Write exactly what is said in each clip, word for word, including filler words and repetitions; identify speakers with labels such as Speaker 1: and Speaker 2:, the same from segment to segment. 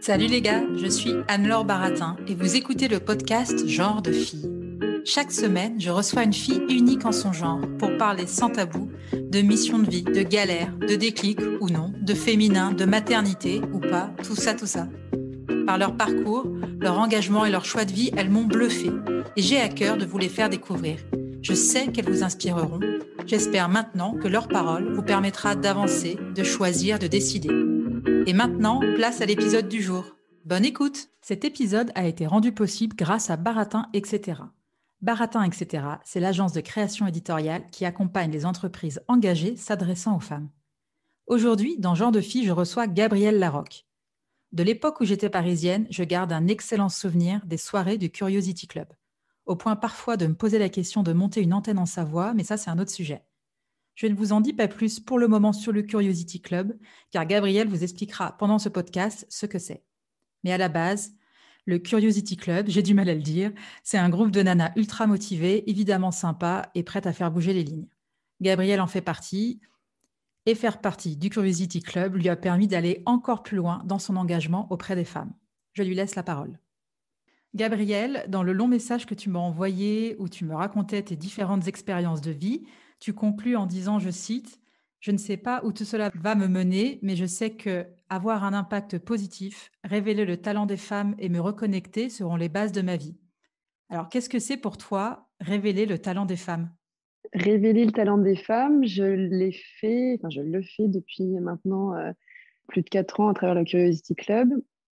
Speaker 1: Salut les gars, je suis Anne-Laure Baratin et vous écoutez le podcast Genre de filles. Chaque semaine, je reçois une fille unique en son genre pour parler sans tabou de mission de vie, de galère, de déclic ou non, de féminin, de maternité ou pas, tout ça, tout ça. Par leur parcours, leur engagement et leur choix de vie, elles m'ont bluffé et j'ai à cœur de vous les faire découvrir. Je sais qu'elles vous inspireront. J'espère maintenant que leur parole vous permettra d'avancer, de choisir, de décider. Et maintenant, place à l'épisode du jour. Bonne écoute! Cet épisode a été rendu possible grâce à Baratin, et cetera. Baratin, et cetera, c'est l'agence de création éditoriale qui accompagne les entreprises engagées s'adressant aux femmes. Aujourd'hui, dans Genre de filles, je reçois Gabrielle Larocque. De l'époque où j'étais parisienne, je garde un excellent souvenir des soirées du Curiosity Club, au point parfois de me poser la question de monter une antenne en Savoie, mais ça c'est un autre sujet. Je ne vous en dis pas plus pour le moment sur le Curiosity Club, car Gabrielle vous expliquera pendant ce podcast ce que c'est. Mais à la base, le Curiosity Club, j'ai du mal à le dire, c'est un groupe de nanas ultra motivées, évidemment sympas et prêtes à faire bouger les lignes. Gabrielle en fait partie, et faire partie du Curiosity Club lui a permis d'aller encore plus loin dans son engagement auprès des femmes. Je lui laisse la parole. Gabrielle, dans le long message que tu m'as envoyé, où tu me racontais tes différentes expériences de vie, tu conclus en disant, je cite, « Je ne sais pas où tout cela va me mener, mais je sais que avoir un impact positif, révéler le talent des femmes et me reconnecter seront les bases de ma vie. » Alors, qu'est-ce que c'est pour toi, révéler le talent des femmes ?
Speaker 2: Révéler le talent des femmes, je l'ai fait, enfin je le fais depuis maintenant euh, plus de quatre ans à travers le Curiosity Club,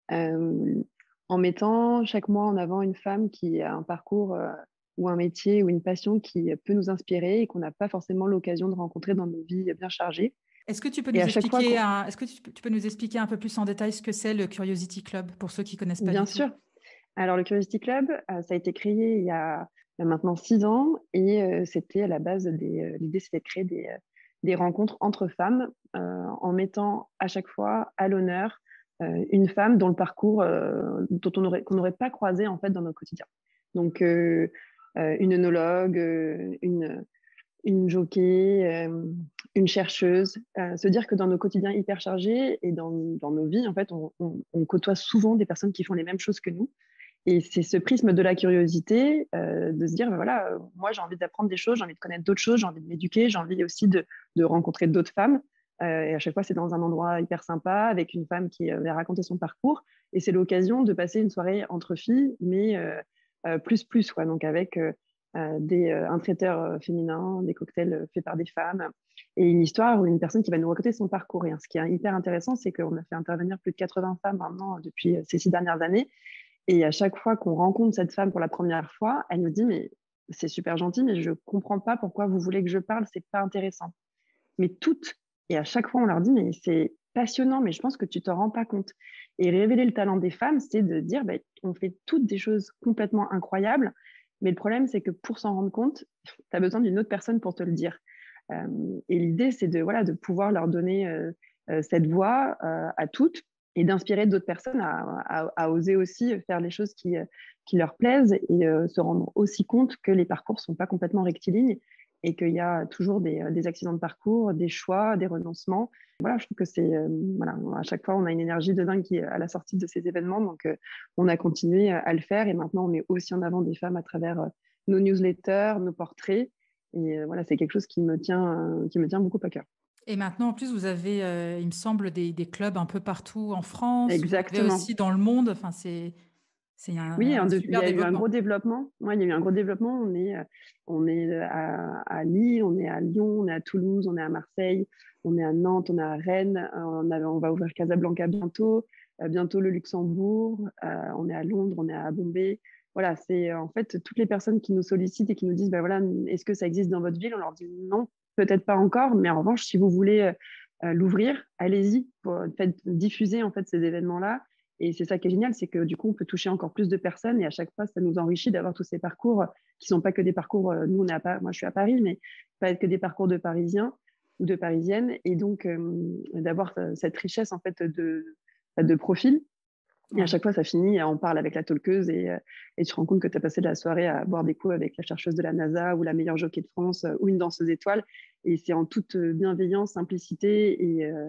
Speaker 2: euh, en mettant chaque mois en avant une femme qui a un parcours euh, ou un métier ou une passion qui peut nous inspirer et qu'on n'a pas forcément l'occasion de rencontrer dans nos vies bien chargées.
Speaker 1: Est-ce que tu peux
Speaker 2: Et
Speaker 1: nous
Speaker 2: à chaque fois
Speaker 1: expliquer,
Speaker 2: qu'on...
Speaker 1: un, est-ce que tu, tu peux nous expliquer un peu plus en détail ce que c'est le Curiosity Club pour ceux qui connaissent pas
Speaker 2: Bien
Speaker 1: du tout?
Speaker 2: sûr. Alors, le Curiosity Club, euh, ça a été créé il y a, il y a maintenant six ans et euh, c'était à la base des. Euh, l'idée, c'était de créer des, euh, des rencontres entre femmes euh, en mettant à chaque fois à l'honneur euh, une femme dont le parcours, euh, dont on aurait, qu'on n'aurait pas croisé en fait dans notre quotidien. Donc, euh, euh, une œnologue, euh, une, une jockey, euh, une chercheuse. Euh, se dire que dans nos quotidiens hyper chargés et dans, dans nos vies, en fait, on, on, on côtoie souvent des personnes qui font les mêmes choses que nous. Et c'est ce prisme de la curiosité, euh, de se dire, ben voilà, euh, moi j'ai envie d'apprendre des choses, j'ai envie de connaître d'autres choses, j'ai envie de m'éduquer, j'ai envie aussi de, de rencontrer d'autres femmes. Euh, et à chaque fois, c'est dans un endroit hyper sympa, avec une femme qui euh, va raconter son parcours. Et c'est l'occasion de passer une soirée entre filles, mais euh, euh, plus plus, quoi. Donc avec euh, euh, des, euh, un traiteur euh, féminin, des cocktails faits par des femmes, et une histoire ou une personne qui va nous raconter son parcours. Et hein, ce qui est hyper intéressant, c'est qu'on a fait intervenir plus de quatre-vingts femmes maintenant depuis ces six dernières années. Et à chaque fois qu'on rencontre cette femme pour la première fois, elle nous dit, mais c'est super gentil, mais je ne comprends pas pourquoi vous voulez que je parle, c'est pas intéressant. Mais toutes, et à chaque fois on leur dit, mais c'est passionnant, mais je pense que tu t'en rends pas compte. Et révéler le talent des femmes, c'est de dire, bah, on fait toutes des choses complètement incroyables, mais le problème, c'est que pour s'en rendre compte, tu as besoin d'une autre personne pour te le dire. Euh, et l'idée, c'est de, voilà, de pouvoir leur donner euh, euh, cette voix euh, à toutes et d'inspirer d'autres personnes à, à, à oser aussi faire les choses qui, qui leur plaisent et euh, se rendre aussi compte que les parcours ne sont pas complètement rectilignes et qu'il y a toujours des, des accidents de parcours, des choix, des renoncements. Voilà, je trouve que c'est, euh, voilà, à chaque fois, on a une énergie de dingue qui est à la sortie de ces événements. Donc, euh, on a continué à le faire et maintenant, on met aussi en avant des femmes à travers euh, nos newsletters, nos portraits. Et euh, voilà, c'est quelque chose qui me tient, euh, qui me tient beaucoup à cœur.
Speaker 1: Et maintenant, en plus, vous avez, euh, il me semble, des, des clubs un peu partout en France. Vous avez
Speaker 2: Exactement.
Speaker 1: aussi dans le monde. Enfin, c'est, c'est un,
Speaker 2: Oui,
Speaker 1: un
Speaker 2: un de, il y
Speaker 1: super
Speaker 2: a eu un
Speaker 1: développement.
Speaker 2: gros développement. Ouais, il y a eu un gros développement. On est, euh, on est à, à Lille, on est à Lyon, on est à Toulouse, on est à Marseille, on est à Nantes, on est à Rennes. Euh, on, a, on va ouvrir Casablanca bientôt, euh, bientôt le Luxembourg. Euh, on est à Londres, on est à Bombay. Voilà, c'est en fait toutes les personnes qui nous sollicitent et qui nous disent, ben voilà, est-ce que ça existe dans votre ville? On leur dit non, peut-être pas encore, mais en revanche, si vous voulez euh, l'ouvrir, allez-y, pour, faites diffuser en fait ces événements-là. Et c'est ça qui est génial, c'est que du coup, on peut toucher encore plus de personnes et à chaque fois, ça nous enrichit d'avoir tous ces parcours qui ne sont pas que des parcours, euh, nous, on est à Paris, moi je suis à Paris, mais pas que des parcours de Parisiens ou de Parisiennes. Et donc, euh, d'avoir cette richesse en fait de, de profils. Et à
Speaker 1: Ouais.
Speaker 2: chaque fois, ça finit, on parle avec la talkeuse et, euh, et tu te rends compte que tu as passé de la soirée à boire des coups avec la chercheuse de la NASA ou la meilleure jockey de France euh, ou une danseuse étoile. Et c'est en toute bienveillance, simplicité et, euh,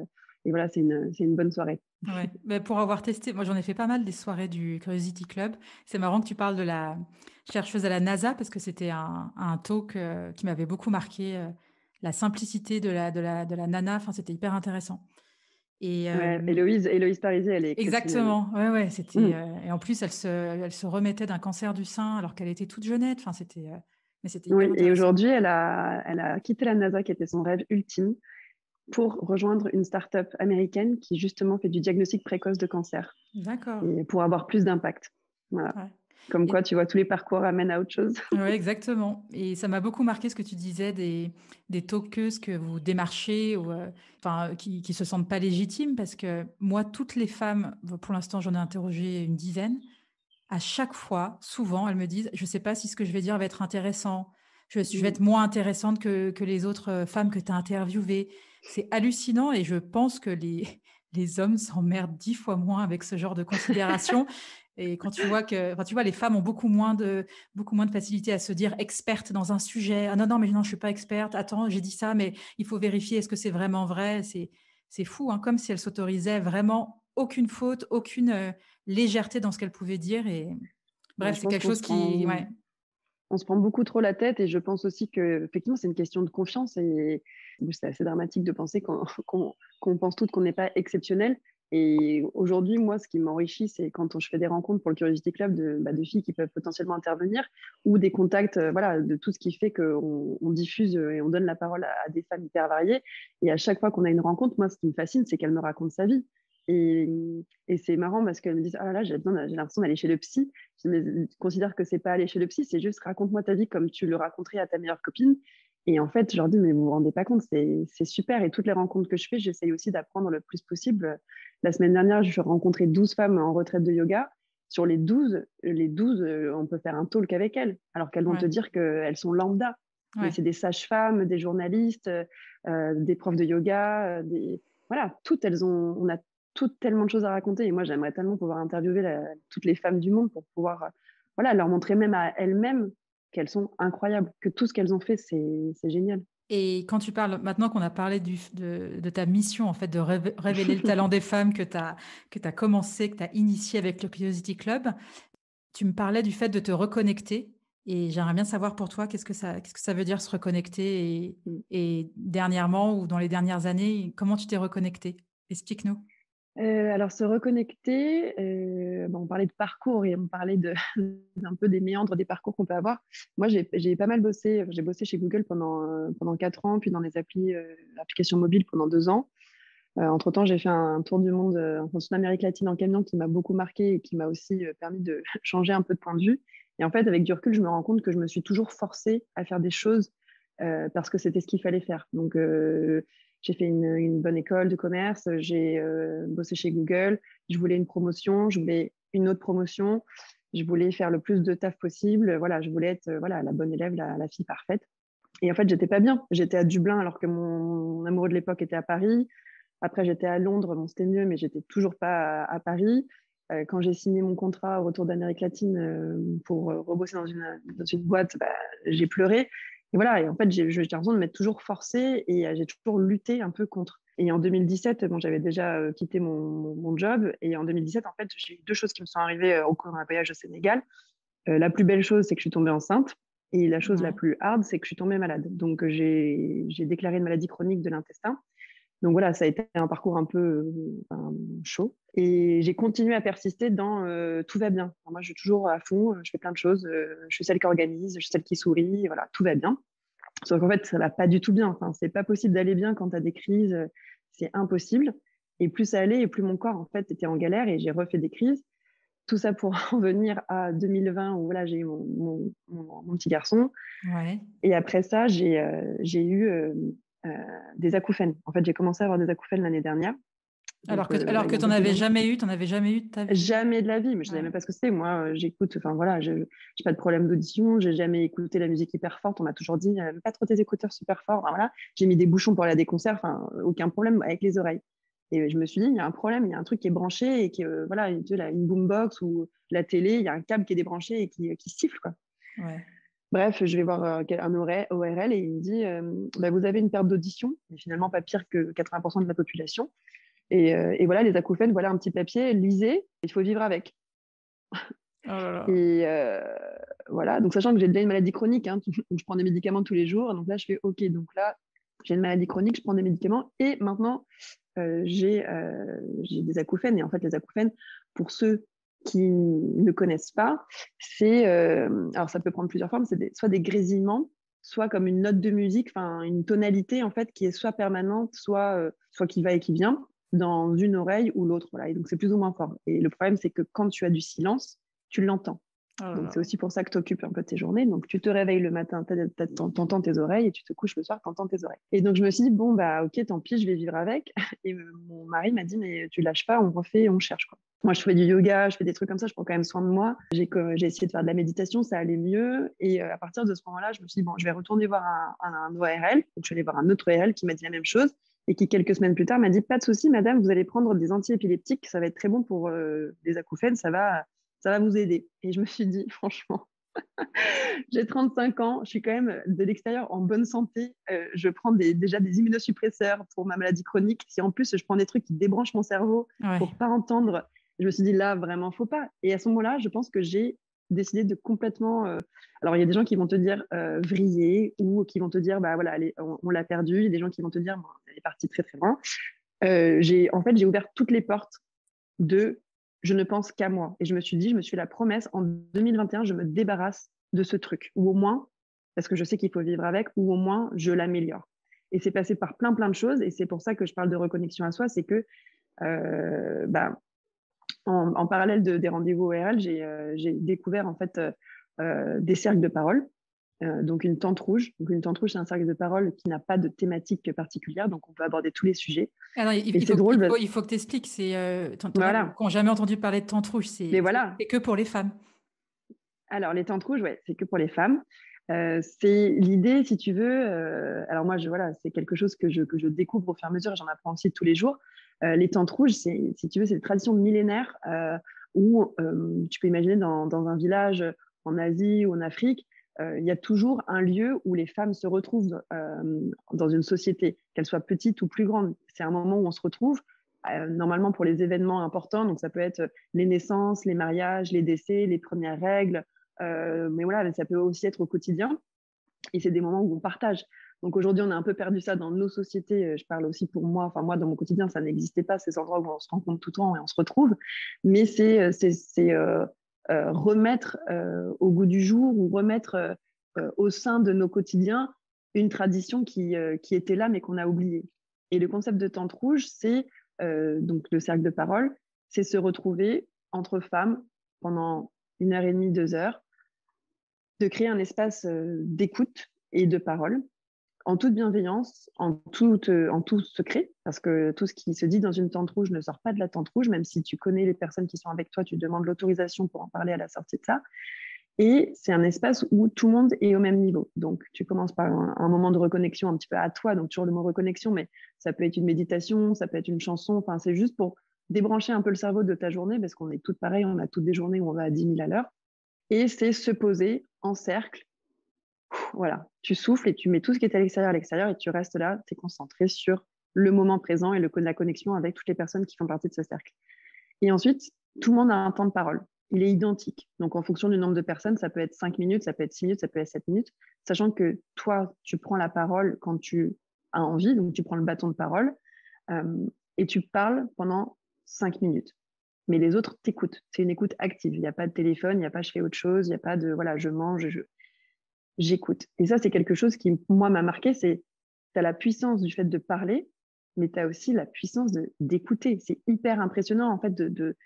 Speaker 2: et voilà, c'est une, c'est une bonne soirée.
Speaker 1: Ouais. Mais pour avoir testé, moi j'en ai fait pas mal des soirées du Curiosity Club. C'est marrant que tu parles de la chercheuse à la NASA parce que c'était un, un talk euh, qui m'avait beaucoup marqué. euh, la simplicité de la, de la, de la nana, enfin, c'était hyper intéressant. Et
Speaker 2: Ouais,
Speaker 1: euh,
Speaker 2: Héloïse, Héloïse Parisi, elle est exceptionnelle.
Speaker 1: exactement, ouais, ouais, c'était.
Speaker 2: Mm.
Speaker 1: euh, et en plus, elle se, elle se remettait d'un cancer du sein alors qu'elle était toute jeunette. Enfin, c'était, euh, mais c'était hyper
Speaker 2: Oui, et
Speaker 1: intéressant.
Speaker 2: aujourd'hui, elle a, elle a quitté la NASA, qui était son rêve ultime, pour rejoindre une start-up américaine qui justement fait du diagnostic précoce de cancer
Speaker 1: D'accord.
Speaker 2: et pour avoir plus d'impact. Voilà.
Speaker 1: Ouais.
Speaker 2: Comme
Speaker 1: Et
Speaker 2: quoi, tu vois, tous les parcours amènent à autre chose.
Speaker 1: ouais, exactement. Et ça m'a beaucoup marqué ce que tu disais des, des talkeuses que vous démarchez ou euh, enfin, qui ne se sentent pas légitimes parce que moi, toutes les femmes, pour l'instant, j'en ai interrogé une dizaine, à chaque fois, souvent, elles me disent, je ne sais pas si ce que je vais dire va être intéressant, je, je vais
Speaker 2: Mm.
Speaker 1: être moins intéressante que, que les autres euh, femmes que tu as interviewées. C'est hallucinant et je pense que les, les hommes s'emmerdent dix fois moins avec ce genre de considération. Et quand tu vois que, enfin, tu vois, les femmes ont beaucoup moins de, beaucoup moins de facilité à se dire experte dans un sujet. Ah non, non, mais non, je suis pas experte. Attends, j'ai dit ça, mais il faut vérifier, est-ce que c'est vraiment vrai? C'est, c'est fou, hein, comme si elles s'autorisaient vraiment aucune faute, aucune euh, légèreté dans ce qu'elles pouvaient dire. Et
Speaker 2: Ouais,
Speaker 1: bref,
Speaker 2: je
Speaker 1: c'est
Speaker 2: pense
Speaker 1: quelque
Speaker 2: qu'on
Speaker 1: chose
Speaker 2: se
Speaker 1: qui,
Speaker 2: prend,
Speaker 1: ouais,
Speaker 2: on se prend beaucoup trop la tête et je pense aussi que effectivement c'est une question de confiance et c'est assez dramatique de penser qu'on qu'on, qu'on pense toutes qu'on n'est pas exceptionnel. Et aujourd'hui, moi, ce qui m'enrichit, c'est quand je fais des rencontres pour le Curiosity Club de, bah, de filles qui peuvent potentiellement intervenir ou des contacts, euh, voilà, de tout ce qui fait qu'on on diffuse et on donne la parole à, à des femmes hyper variées. Et à chaque fois qu'on a une rencontre, moi, ce qui me fascine, c'est qu'elle me raconte sa vie. Et, et c'est marrant parce qu'elles me disent, ah là, j'ai besoin, j'ai l'impression d'aller chez le psy. Je dis, mais considère que c'est pas aller chez le psy, c'est juste raconte-moi ta vie comme tu le raconterais à ta meilleure copine. Et en fait, je leur dis, mais vous vous rendez pas compte, c'est, c'est super. Et toutes les rencontres que je fais, j'essaye aussi d'apprendre le plus possible. La semaine dernière, je rencontré douze femmes en retraite de yoga. Sur les douze, les douze, euh, on peut faire un talk avec elles, alors qu'elles vont
Speaker 1: ouais,
Speaker 2: te dire qu'elles sont lambda. Mais
Speaker 1: ouais.
Speaker 2: c'est des sages-femmes, des journalistes, euh, des profs de yoga, euh, des... voilà, toutes elles ont, on a toutes tellement de choses à raconter. Et moi, j'aimerais tellement pouvoir interviewer la, toutes les femmes du monde pour pouvoir euh, voilà, leur montrer même à elles-mêmes qu'elles sont incroyables, que tout ce qu'elles ont fait, c'est, c'est génial.
Speaker 1: Et quand tu parles, maintenant qu'on a parlé du, de, de ta mission, en fait, de révé- révéler le talent des femmes que tu as, que tu as commencé, que tu as initié avec le Curiosity Club, tu me parlais du fait de te reconnecter. Et j'aimerais bien savoir pour toi, qu'est-ce que ça, qu'est-ce que ça veut dire se reconnecter et, et dernièrement ou dans les dernières années, comment tu t'es reconnecté? Explique-nous.
Speaker 2: Euh, alors, se reconnecter, euh, bon, on parlait de parcours et on parlait de, un peu des méandres des parcours qu'on peut avoir. Moi, j'ai, j'ai pas mal bossé. J'ai bossé chez Google pendant, euh, pendant quatre ans, puis dans les applis, euh, applications mobiles pendant deux ans. Euh, entre-temps, j'ai fait un, un tour du monde euh, en toute Amérique latine en camion qui m'a beaucoup marqué et qui m'a aussi euh, permis de changer un peu de point de vue. Et en fait, avec du recul, je me rends compte que je me suis toujours forcée à faire des choses euh, parce que c'était ce qu'il fallait faire. Donc, euh, j'ai fait une, une, bonne école de commerce, j'ai euh, bossé chez Google, je voulais une promotion, je voulais une autre promotion, je voulais faire le plus de taf possible. Voilà, je voulais être euh, voilà, la bonne élève, la, la fille parfaite. Et en fait, j'étais pas bien. J'étais à Dublin alors que mon, mon amoureux de l'époque était à Paris. Après, j'étais à Londres, bon, c'était mieux, mais j'étais toujours pas à, à Paris. Euh, quand j'ai signé mon contrat au retour d'Amérique latine euh, pour euh, rebosser dans une, dans une boîte, bah, j'ai pleuré. Et voilà, et en fait, j'ai, j'ai l'impression de m'être toujours forcée et euh, j'ai toujours lutté un peu contre. Et en deux mille dix-sept, bon, j'avais déjà euh, quitté mon, mon, mon, job. Et en deux mille dix-sept, en fait, j'ai eu deux choses qui me sont arrivées euh, au cours d'un voyage au Sénégal. Euh, la plus belle chose, c'est que je suis tombée enceinte. Et la chose
Speaker 1: Ouais.
Speaker 2: la plus hard, c'est que je suis tombée malade. Donc, j'ai, j'ai déclaré une maladie chronique de l'intestin. Donc voilà, ça a été un parcours un peu euh, enfin, chaud. Et j'ai continué à persister dans euh, tout va bien. Alors moi, je suis toujours à fond, je fais plein de choses. Euh, je suis celle qui organise, je suis celle qui sourit, voilà, tout va bien. Sauf qu'en fait, ça va pas du tout bien. Enfin, c'est pas possible d'aller bien quand tu as des crises, c'est impossible. Et plus ça allait, et plus mon corps en fait était en galère et j'ai refait des crises. Tout ça pour en venir à deux mille vingt où voilà, j'ai eu mon, mon, mon, mon petit garçon.
Speaker 1: Ouais.
Speaker 2: Et après ça, j'ai euh, j'ai eu euh, euh, des acouphènes. En fait, j'ai commencé à avoir des acouphènes l'année dernière.
Speaker 1: Alors
Speaker 2: Donc,
Speaker 1: que,
Speaker 2: euh,
Speaker 1: alors
Speaker 2: voilà, il
Speaker 1: que
Speaker 2: y a un
Speaker 1: tu n'en
Speaker 2: peu plus
Speaker 1: avais
Speaker 2: d'un an.
Speaker 1: jamais eu, tu n'en avais jamais eu de ta vie.
Speaker 2: Jamais de la vie, mais je ne savais
Speaker 1: Ouais.
Speaker 2: même pas ce que c'était. Moi, euh, j'écoute, enfin voilà, je n'ai pas de problème d'audition, j'ai jamais écouté la musique hyper forte. On m'a toujours dit, euh, pas trop tes écouteurs super forts. Enfin, voilà. J'ai mis des bouchons pour aller à des concerts, enfin, aucun problème avec les oreilles. Et je me suis dit, il y a un problème, il y a un truc qui est branché et qui, euh, voilà, une, une boombox ou la télé, il y a un câble qui est débranché et qui, qui siffle, quoi.
Speaker 1: Ouais.
Speaker 2: Bref, je vais voir euh, un O R L et il me dit, euh, bah, vous avez une perte d'audition, mais finalement pas pire que quatre-vingts pour cent de la population. Et, euh, et voilà, les acouphènes, voilà un petit papier, lisez, il faut vivre avec.
Speaker 1: Oh là là.
Speaker 2: Et euh, voilà, donc sachant que j'ai déjà une maladie chronique, hein, où je prends des médicaments tous les jours, donc là je fais ok, donc là j'ai une maladie chronique, je prends des médicaments et maintenant euh, j'ai euh, j'ai des acouphènes. Et en fait, les acouphènes, pour ceux qui ne connaissent pas, c'est euh, alors ça peut prendre plusieurs formes, c'est des, soit des grésillements, soit comme une note de musique, enfin une tonalité en fait qui est soit permanente, soit euh, soit qui va et qui vient dans une oreille ou l'autre, voilà. Et donc c'est plus ou moins fort. Et le problème, c'est que quand tu as du silence, tu l'entends.
Speaker 1: Oh là
Speaker 2: Donc, c'est
Speaker 1: là.
Speaker 2: aussi pour ça que tu occupes un peu tes journées. Donc, tu te réveilles le matin, t'entends tes oreilles, et tu te couches le soir, t'entends tes oreilles. Et donc, je me suis dit, bon, bah, ok, tant pis, je vais vivre avec. Et mon mari m'a dit, mais tu lâches pas, on refait, on cherche, quoi. Moi, je fais du yoga, je fais des trucs comme ça, je prends quand même soin de moi. J'ai, j'ai essayé de faire de la méditation, ça allait mieux. Et euh, à partir de ce moment-là, je me suis dit, bon, je vais retourner voir un, un, un O R L. Donc, je suis allée voir un autre O R L qui m'a dit la même chose. Et qui, quelques semaines plus tard, m'a dit, pas de souci, madame, vous allez prendre des antiépileptiques, ça va être très bon pour euh, les acouphènes, ça va ça va vous aider. Et je me suis dit, franchement, j'ai trente-cinq ans, je suis quand même de l'extérieur en bonne santé. Euh, je prends des, déjà des immunosuppresseurs pour ma maladie chronique. Si en plus je prends des trucs qui débranchent mon cerveau
Speaker 1: Ouais.
Speaker 2: pour pas entendre, je me suis dit là, vraiment, faut pas. Et à ce moment-là, je pense que j'ai décidé de complètement. Euh... Alors, il y a des gens qui vont te dire euh, vriller ou qui vont te dire, bah voilà, allez, on, on l'a perdu. Il y a des gens qui vont te dire, bon, elle est partie très très loin. Euh, j'ai, en fait, j'ai ouvert toutes les portes de je ne pense qu'à moi. Et je me suis dit, je me suis fait la promesse, en deux mille vingt et un, je me débarrasse de ce truc. Ou au moins, parce que je sais qu'il faut vivre avec, ou au moins, je l'améliore. Et c'est passé par plein, plein de choses. Et c'est pour ça que je parle de reconnexion à soi. C'est que, euh, bah, en, en parallèle de, des rendez-vous O R L, j'ai euh, découvert en fait euh, des cercles de parole. Euh, donc une tente rouge. Donc une tente rouge, c'est un cercle de parole qui n'a pas de thématique particulière, donc on peut aborder tous les sujets.
Speaker 1: Alors, il,
Speaker 2: Et
Speaker 1: il
Speaker 2: c'est
Speaker 1: faut,
Speaker 2: drôle.
Speaker 1: il
Speaker 2: Bah,
Speaker 1: faut, il faut que tu expliques. C'est, euh, t'en, t'en as qui
Speaker 2: voilà.
Speaker 1: n'ont jamais entendu parler de tente rouge. C'est,
Speaker 2: Mais
Speaker 1: c'est,
Speaker 2: voilà.
Speaker 1: c'est que pour les femmes.
Speaker 2: Alors, les tentes rouges, ouais, c'est que pour les femmes. Euh, c'est l'idée, si tu veux. Euh, alors moi, je, voilà, c'est quelque chose que je, que je découvre au fur et à mesure et j'en apprends aussi tous les jours. Euh, les tentes rouges, c'est, si tu veux, c'est une tradition millénaire euh, où euh, tu peux imaginer dans, dans un village en Asie ou en Afrique, euh, il y a toujours un lieu où les femmes se retrouvent euh, dans une société, qu'elle soit petite ou plus grande. C'est un moment où on se retrouve. Euh, normalement pour les événements importants, donc ça peut être les naissances, les mariages, les décès, les premières règles, euh, mais voilà, ça peut aussi être au quotidien. Et c'est des moments où on partage. Donc aujourd'hui, on a un peu perdu ça dans nos sociétés. Je parle aussi pour moi. Enfin, moi, dans mon quotidien, ça n'existait pas, ces endroits où on se rencontre tout le temps et on se retrouve. Mais c'est euh, euh, remettre euh, au goût du jour ou remettre euh, au sein de nos quotidiens une tradition qui, euh, qui était là, mais qu'on a oubliée. Et le concept de tente rouge, c'est euh, donc le cercle de parole, c'est se retrouver entre femmes pendant une heure et demie, deux heures, de créer un espace euh, d'écoute et de parole en toute bienveillance, en tout, euh, en tout secret, parce que tout ce qui se dit dans une tente rouge ne sort pas de la tente rouge, même si tu connais les personnes qui sont avec toi, tu demandes l'autorisation pour en parler à la sortie de ça. Et c'est un espace où tout le monde est au même niveau. Donc, tu commences par un, un moment de reconnexion un petit peu à toi, donc toujours le mot reconnexion, mais ça peut être une méditation, ça peut être une chanson, enfin, c'est juste pour débrancher un peu le cerveau de ta journée, parce qu'on est toutes pareilles, on a toutes des journées où on va à dix mille à l'heure. Et c'est se poser en cercle. Voilà, tu souffles et tu mets tout ce qui est à l'extérieur à l'extérieur et tu restes là, tu es concentré sur le moment présent et le, la connexion avec toutes les personnes qui font partie de ce cercle. Et ensuite, tout le monde a un temps de parole. Il est identique. Donc, en fonction du nombre de personnes, ça peut être cinq minutes, ça peut être six minutes, ça peut être sept minutes, sachant que toi, tu prends la parole quand tu as envie, donc tu prends le bâton de parole euh, et tu parles pendant cinq minutes. Mais les autres t'écoutent. C'est une écoute active. Il n'y a pas de téléphone, il n'y a pas je fais autre chose, il n'y a pas de voilà, je mange, je j'écoute. Et ça, c'est quelque chose qui, moi, m'a marqué, c'est tu as la puissance du fait de parler, mais tu as aussi la puissance d'écouter. C'est hyper impressionnant, en fait, de, de,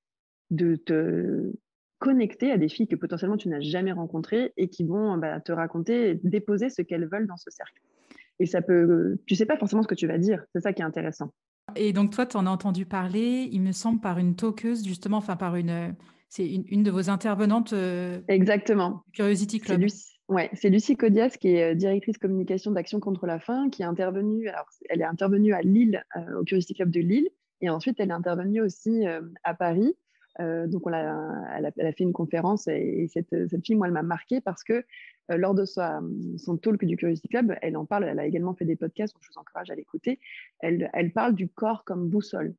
Speaker 2: de te connecter à des filles que potentiellement tu n'as jamais rencontrées et qui vont bah, te raconter, déposer ce qu'elles veulent dans ce cercle. Et ça peut, tu sais pas forcément ce que tu vas dire. C'est ça qui est intéressant.
Speaker 1: Et donc, toi, tu en as entendu parler, il me semble, par une talkeuse, justement, enfin, par une. C'est une, une de vos intervenantes. Euh,
Speaker 2: Exactement.
Speaker 1: Curiosity
Speaker 2: C'est
Speaker 1: Club.
Speaker 2: Lucie, ouais, c'est Lucie Codias qui est directrice communication d'Action contre la faim, qui est intervenue. Alors, elle est intervenue à Lille, euh, au Curiosity Club de Lille, et ensuite elle est intervenue aussi euh, à Paris Euh, donc, on a, elle, a, elle a fait une conférence et, et cette, cette fille, moi, elle m'a marquée parce que euh, lors de sa, son talk du Curiosity Club, elle en parle, elle a également fait des podcasts, donc je vous encourage à l'écouter. Elle, elle parle du corps comme boussole.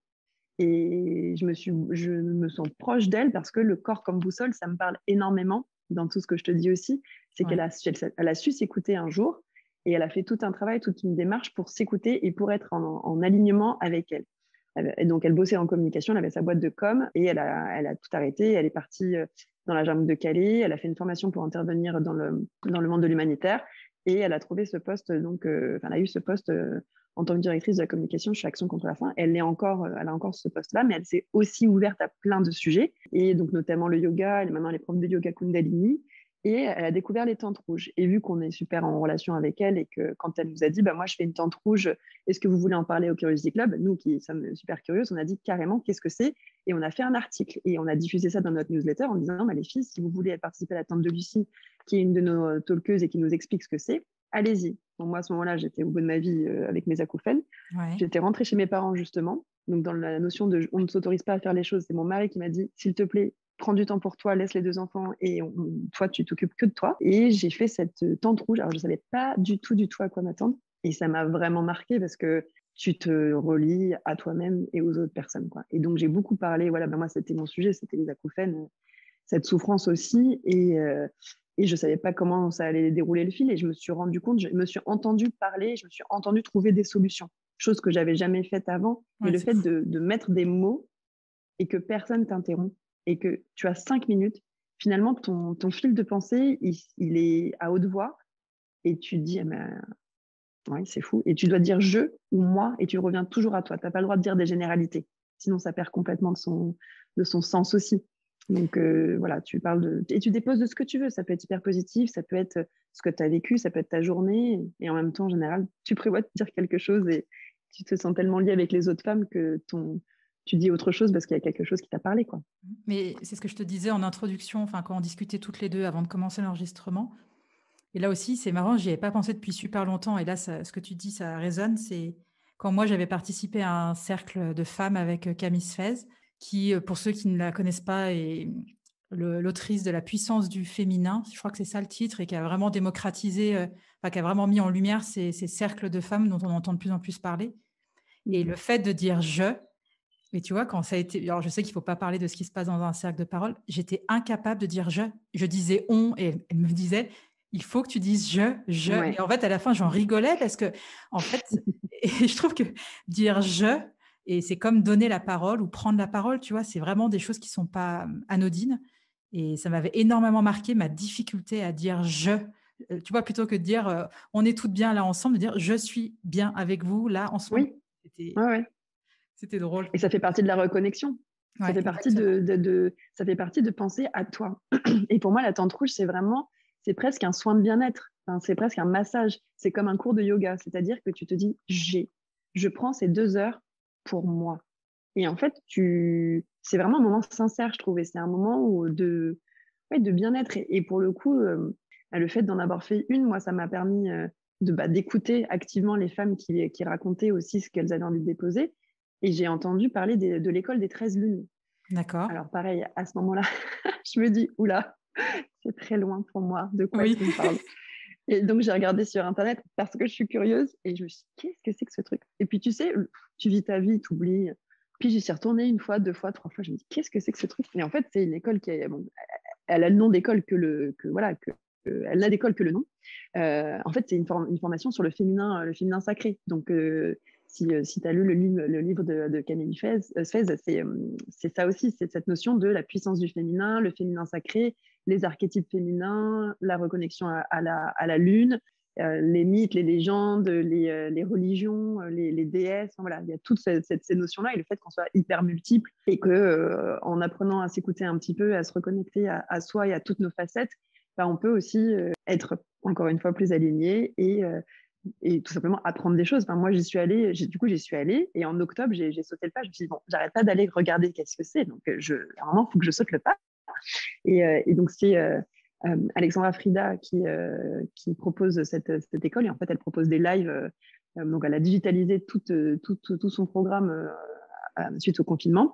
Speaker 2: Et je me, suis, je me sens proche d'elle parce que le corps comme boussole, ça me parle énormément dans tout ce que je te dis aussi. C'est ouais. qu'elle a, elle, elle a su s'écouter un jour et elle a fait tout un travail, toute une démarche pour s'écouter et pour être en, en alignement avec elle. Et donc, elle bossait en communication, elle avait sa boîte de com et elle a, elle a tout arrêté. Elle est partie dans la jungle de Calais. Elle a fait une formation pour intervenir dans le, dans le monde de l'humanitaire et elle a trouvé ce poste, donc, euh, enfin, elle a eu ce poste euh, en tant que directrice de la communication chez Action contre la faim. Elle, est encore, elle a encore ce poste-là, mais elle s'est aussi ouverte à plein de sujets, et donc notamment le yoga. Elle est maintenant les profs de yoga Kundalini, et elle a découvert les tentes rouges. Et vu qu'on est super en relation avec elle, et que quand elle nous a dit bah, « moi, je fais une tente rouge, est-ce que vous voulez en parler au Curiosity Club ?» Nous qui sommes super curieuses, on a dit carrément qu'est-ce que c'est, et on a fait un article, et on a diffusé ça dans notre newsletter en disant bah, « les filles, si vous voulez participer à la tente de Lucie, qui est une de nos talkeuses et qui nous explique ce que c'est, allez-y. » Bon, moi, à ce moment-là, j'étais au bout de ma vie euh, avec mes acouphènes. Ouais. J'étais rentrée chez mes parents, justement. Donc, dans la notion de on ne s'autorise pas à faire les choses, c'est mon mari qui m'a dit s'il te plaît, prends du temps pour toi, laisse les deux enfants et on, toi, tu t'occupes que de toi. Et j'ai fait cette tente rouge. Alors, je ne savais pas du tout, du tout à quoi m'attendre. Et ça m'a vraiment marquée parce que tu te relis à toi-même et aux autres personnes, quoi. Et donc, j'ai beaucoup parlé. Voilà, ben moi, c'était mon sujet, c'était les acouphènes, cette souffrance aussi. Et. Euh, Et je ne savais pas comment ça allait dérouler le fil. Et je me suis rendu compte, je me suis entendue parler, je me suis entendue trouver des solutions. Chose que je n'avais jamais faite avant. Mais ouais, le fait de, de mettre des mots et que personne t'interrompt et que tu as cinq minutes, finalement, ton, ton fil de pensée, il, il est à haute voix. Et tu te dis, ah ben, ouais, c'est fou. Et tu dois dire je ou moi et tu reviens toujours à toi. Tu n'as pas le droit de dire des généralités. Sinon, ça perd complètement de son, de son sens aussi. Donc euh, voilà, tu parles de... Et tu déposes de ce que tu veux. Ça peut être hyper positif, ça peut être ce que tu as vécu, ça peut être ta journée. Et en même temps, en général, tu prévois de dire quelque chose et tu te sens tellement lié avec les autres femmes que ton... tu dis autre chose parce qu'il y a quelque chose qui t'a parlé, quoi.
Speaker 1: Mais c'est ce que je te disais en introduction, enfin, quand on discutait toutes les deux avant de commencer l'enregistrement. Et là aussi, c'est marrant, j'y avais pas pensé depuis super longtemps. Et là, ça, ce que tu dis, ça résonne. C'est quand moi, j'avais participé à un cercle de femmes avec Camille Sfez, qui, pour ceux qui ne la connaissent pas, est le, l'autrice de La puissance du féminin. Je crois que c'est ça le titre, et qui a vraiment démocratisé, euh, enfin, qui a vraiment mis en lumière ces, ces cercles de femmes dont on entend de plus en plus parler. Et le fait de dire « je », et tu vois, quand ça a été... Alors, je sais qu'il ne faut pas parler de ce qui se passe dans un cercle de parole. J'étais incapable de dire « je ». Je disais « on » et elle me disait « il faut que tu dises « je »,« je ouais. ». Et en fait, à la fin, j'en rigolais parce que, en fait, et je trouve que dire « je », et c'est comme donner la parole ou prendre la parole, tu vois, c'est vraiment des choses qui ne sont pas anodines. Et ça m'avait énormément marqué ma difficulté à dire « je ». Tu vois, plutôt que de dire euh, « on est toutes bien là ensemble », de dire « je suis bien avec vous là ensemble ».
Speaker 2: Oui, c'était... Ouais, ouais.
Speaker 1: C'était drôle.
Speaker 2: Et ça fait partie de la reconnexion. Ouais, ça, fait partie de, de, de, ça fait partie de penser à toi. Et pour moi, la tente rouge, c'est vraiment, c'est presque un soin de bien-être. Enfin, c'est presque un massage. C'est comme un cours de yoga. C'est-à-dire que tu te dis, j'ai, je prends ces deux heures pour moi. Et en fait, tu, c'est vraiment un moment sincère, je trouve. Et c'est un moment où de, ouais, de bien-être. Et, et pour le coup, euh, le fait d'en avoir fait une, moi, ça m'a permis euh, de, bah, d'écouter activement les femmes qui, qui racontaient aussi ce qu'elles avaient envie de déposer. Et j'ai entendu parler des, de l'école des treize lunes.
Speaker 1: D'accord.
Speaker 2: Alors pareil, à ce moment-là, je me dis, oula, c'est très loin pour moi, de quoi
Speaker 1: oui.
Speaker 2: est-ce qu'on parle. Et donc j'ai regardé sur Internet parce que je suis curieuse et je me suis dit, qu'est-ce que c'est que ce truc? Et puis tu sais, tu vis ta vie, tu oublies. Puis j'y suis retournée une fois, deux fois, trois fois, je me dis, qu'est-ce que c'est que ce truc? Et en fait, c'est une école qui a, bon, elle a le nom d'école que le, que, voilà, que, que elle n'a d'école que le nom. Euh, en fait, c'est une, form, une formation sur le féminin, le féminin sacré. Donc, euh, si, si tu as lu le livre, le livre de, de Camille Sfez, c'est, c'est ça aussi, c'est cette notion de la puissance du féminin, le féminin sacré, les archétypes féminins, la reconnexion à, à, la, à la lune, euh, les mythes, les légendes, les, les religions, les, les déesses. Voilà, il y a toutes ces, ces, ces notions-là et le fait qu'on soit hyper multiples et qu'en euh, apprenant à s'écouter un petit peu, à se reconnecter à, à soi et à toutes nos facettes, bah, on peut aussi euh, être, encore une fois, plus aligné et... Euh, et tout simplement apprendre des choses. Enfin, moi, j'y suis allée, j'ai, du coup, j'y suis allée, et en octobre, j'ai, j'ai sauté le pas. Je me suis dit, bon, j'arrête pas d'aller regarder qu'est-ce que c'est, donc je, à un moment, il faut que je saute le pas. Et, euh, et donc, c'est euh, euh, Alexandra Frida qui, euh, qui propose cette, cette école, et en fait, elle propose des lives. Euh, donc, elle a digitalisé tout, tout, tout, tout son programme euh, suite au confinement.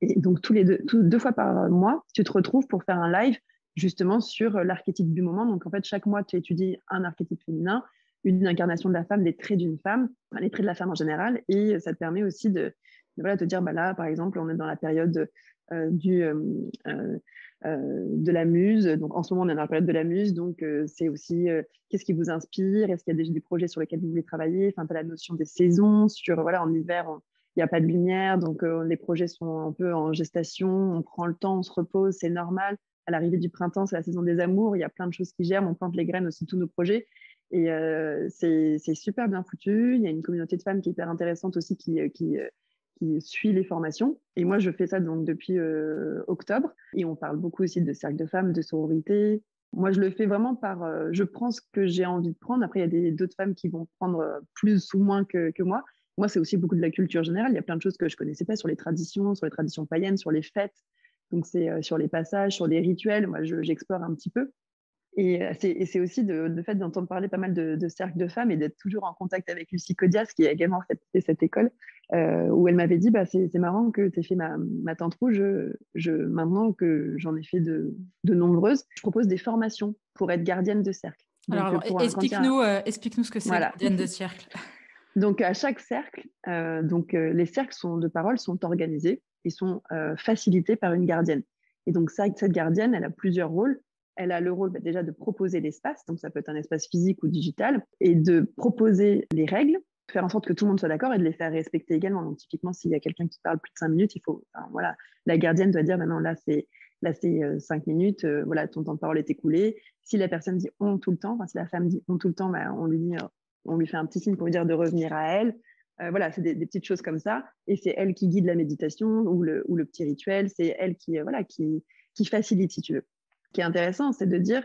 Speaker 2: Et donc, tous les deux, tout, deux fois par mois, tu te retrouves pour faire un live justement sur l'archétype du moment. Donc, en fait, chaque mois, tu étudies un archétype féminin, une incarnation de la femme, des traits d'une femme, les traits de la femme en général. Et ça te permet aussi de, de voilà, te dire, bah là, par exemple, on est dans la période euh, du, euh, euh, de la muse. Donc, en ce moment, on est dans la période de la muse. Donc, euh, c'est aussi euh, qu'est-ce qui vous inspire? Est-ce qu'il y a des, des projets sur lesquels vous voulez travailler? Enfin, tu as la notion des saisons. Sur, voilà, en hiver, on, il n'y a pas de lumière, donc euh, les projets sont un peu en gestation, on prend le temps, on se repose, c'est normal. À l'arrivée du printemps, c'est la saison des amours, il y a plein de choses qui germent, on plante les graines aussi, tous nos projets. Et euh, c'est, c'est super bien foutu. Il y a une communauté de femmes qui est hyper intéressante aussi qui, qui, qui suit les formations. Et moi, je fais ça donc depuis euh, octobre. Et on parle beaucoup aussi de cercle de femmes, de sororité. Moi, je le fais vraiment par... Euh, je prends ce que j'ai envie de prendre. Après, il y a des, d'autres femmes qui vont prendre plus ou moins que, que moi. Moi, c'est aussi beaucoup de la culture générale. Il y a plein de choses que je ne connaissais pas sur les traditions, sur les traditions païennes, sur les fêtes. Donc, c'est euh, sur les passages, sur les rituels. Moi, je, j'explore un petit peu. Et c'est, et c'est aussi de, de fait d'entendre parler pas mal de, de cercles de femmes et d'être toujours en contact avec Lucie Codias, qui a également fait, fait cette école, euh, où elle m'avait dit bah, c'est, c'est marrant que tu aies fait ma, ma tante rouge. Je, je, maintenant que j'en ai fait de, de nombreuses, je propose des formations pour être gardienne de cercle.
Speaker 1: Donc, alors, alors explique-nous, un... euh, explique-nous ce que c'est, voilà. Gardienne de cercle.
Speaker 2: Donc, à chaque cercle, euh, donc, euh, les cercles sont, de parole sont organisés et sont euh, facilités par une gardienne. Et donc, ça, cette gardienne, elle a plusieurs rôles. Elle a le rôle bah, déjà de proposer l'espace, donc ça peut être un espace physique ou digital, et de proposer les règles, faire en sorte que tout le monde soit d'accord et de les faire respecter également. Donc, typiquement, s'il y a quelqu'un qui parle plus de cinq minutes, il faut, enfin, voilà, la gardienne doit dire maintenant, là, c'est là c'est euh, cinq minutes, euh, voilà, ton temps de parole est écoulé. Si la personne dit on tout le temps, enfin, si la femme dit on tout le temps, bah, on lui dit... Euh, on lui fait un petit signe pour lui dire de revenir à elle. Euh, voilà, c'est des, des petites choses comme ça. Et c'est elle qui guide la méditation ou le, ou le petit rituel. C'est elle qui, euh, voilà, qui, qui facilite, si tu veux. Ce qui est intéressant, c'est de dire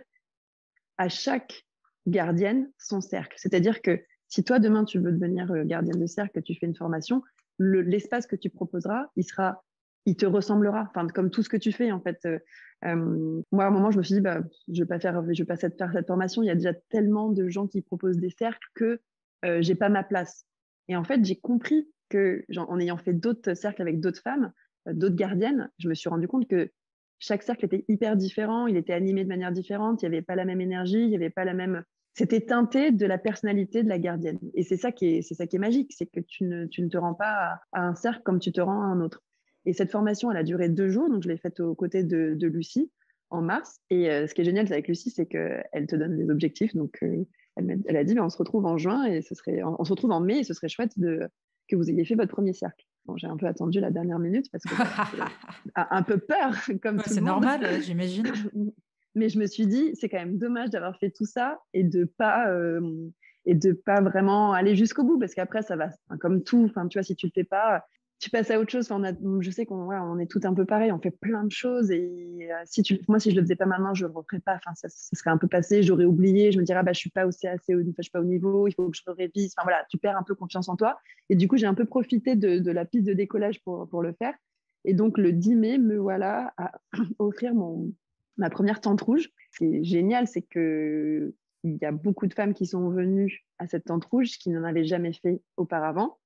Speaker 2: à chaque gardienne son cercle. C'est-à-dire que si toi, demain, tu veux devenir gardienne de cercle, que tu fais une formation, le, l'espace que tu proposeras, il sera... il te ressemblera, enfin, comme tout ce que tu fais, en fait. Euh, euh, moi, à un moment, je me suis dit, bah, je ne vais pas faire, je vais pas faire cette formation. Il y a déjà tellement de gens qui proposent des cercles que euh, je n'ai pas ma place. Et en fait, j'ai compris que, genre, en ayant fait d'autres cercles avec d'autres femmes, euh, d'autres gardiennes, je me suis rendu compte que chaque cercle était hyper différent, il était animé de manière différente, il n'y avait pas la même énergie, il n'y avait pas la même... C'était teinté de la personnalité de la gardienne. Et c'est ça qui est, c'est ça qui est magique, c'est que tu ne, tu ne te rends pas à, à un cercle comme tu te rends à un autre. Et cette formation, elle a duré deux jours, donc je l'ai faite aux côtés de, de Lucie en mars. Et euh, ce qui est génial avec Lucie, c'est qu'elle te donne des objectifs. Donc, euh, elle, a, elle a dit, ben, on se retrouve en juin et ce serait, on se retrouve en mai et ce serait chouette de, que vous ayez fait votre premier cercle. Bon, j'ai un peu attendu la dernière minute parce que j'ai un peu peur, comme ouais, tout le monde.
Speaker 1: C'est normal, j'imagine.
Speaker 2: Mais je me suis dit, c'est quand même dommage d'avoir fait tout ça et de pas euh, et de pas vraiment aller jusqu'au bout parce qu'après ça va, enfin, comme tout. Enfin, tu vois, si tu le fais pas, tu passes à autre chose. Enfin, on a, je sais qu'on ouais, on est tout un peu pareil, on fait plein de choses et euh, si tu, moi si je le faisais pas maintenant, je le referais pas. Enfin, ça, ça serait un peu passé, j'aurais oublié. Je me dirais ah, bah je suis pas aussi assez, au, je suis pas au niveau, il faut que je révise. Enfin voilà, tu perds un peu confiance en toi. Et du coup, j'ai un peu profité de, de la piste de décollage pour pour le faire. Et donc le dix mai, me voilà à offrir mon ma première tente rouge. Ce qui est génial, c'est que il y a beaucoup de femmes qui sont venues à cette tente rouge qui n'en avaient jamais fait auparavant.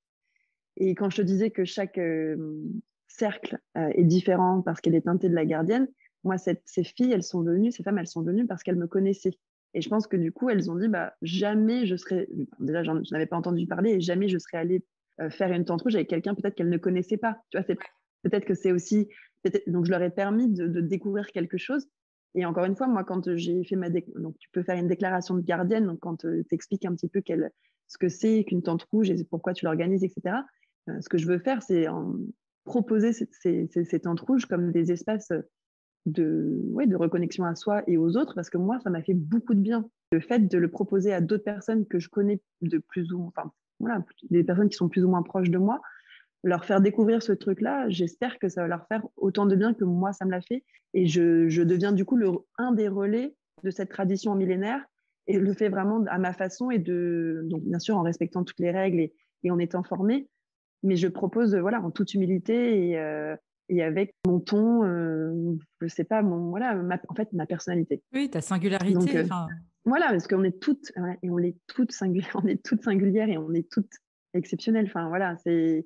Speaker 2: Et quand je te disais que chaque euh, cercle euh, est différent parce qu'elle est teintée de la gardienne, moi, cette, ces filles, elles sont venues, ces femmes, elles sont venues parce qu'elles me connaissaient. Et je pense que du coup, elles ont dit, bah, jamais je serais, déjà, je n'avais pas entendu parler et jamais je serais allée euh, faire une tente rouge avec quelqu'un peut-être qu'elles ne connaissaient pas. Tu vois, c'est, peut-être que c'est aussi, peut-être, donc je leur ai permis de, de découvrir quelque chose. Et encore une fois, moi, quand j'ai fait ma dé... donc tu peux faire une déclaration de gardienne, donc quand euh, tu expliques un petit peu quel, ce que c'est qu'une tente rouge et pourquoi tu l'organises, et cetera. Euh, ce que je veux faire, c'est en proposer ces, ces, ces, ces tentes rouges comme des espaces de, ouais, de reconnexion à soi et aux autres, parce que moi, ça m'a fait beaucoup de bien. Le fait de le proposer à d'autres personnes que je connais de plus ou enfin, voilà, des personnes qui sont plus ou moins proches de moi, leur faire découvrir ce truc-là, j'espère que ça va leur faire autant de bien que moi, ça me l'a fait. Et je, je deviens du coup le, un des relais de cette tradition millénaire et le fais vraiment à ma façon et de, donc bien sûr en respectant toutes les règles et, et en étant formée. Mais je propose, voilà, en toute humilité et, euh, et avec mon ton, euh, je sais pas, mon, voilà, ma, en fait, ma personnalité.
Speaker 1: Oui, ta singularité. Donc, euh,
Speaker 2: voilà, parce qu'on est toutes, et on est toutes singulières, on est toutes singulières et on est toutes exceptionnelles. Enfin, voilà, c'est,